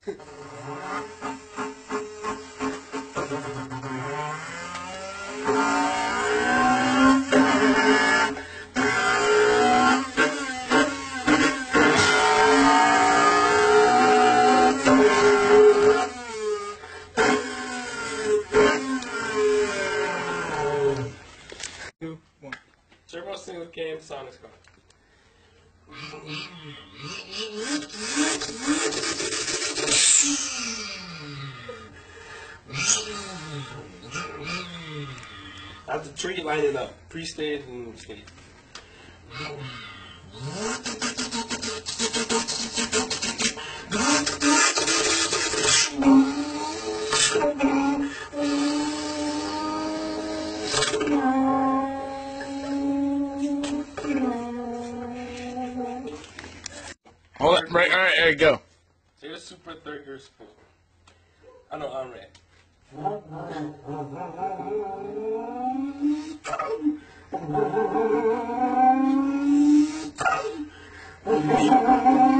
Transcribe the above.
Two, one. Turbo Single Cam Sonic Car. I have the tree lining up, pre-stage and stage. Hold it, right, all right, there you go. So you're super third gear spool. I know I'm red.